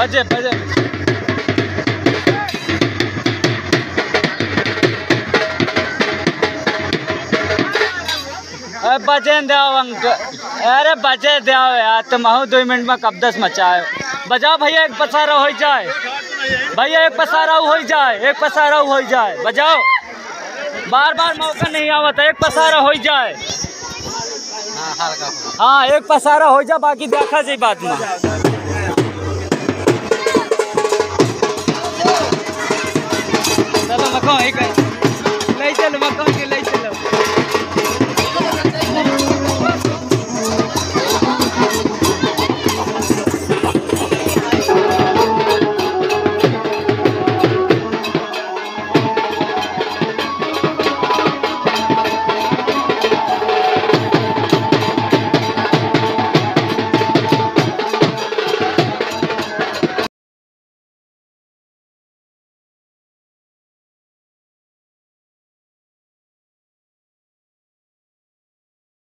बजे बजे बजे दो अंक। अरे बजे दो यार, तुम आओ 2 मिनट में कब 10 मचाए। बजाओ भैया, एक पसारा हो जाए भैया, एक पसारा हो जाए, एक पसारा हो जाए, बजाओ। बार बार मौका नहीं आवता, एक पसारा हो जाए। हाँ एक पसारा हो जाए, बाकी देखा जाए बाद में। चलो मको ले चलो मको।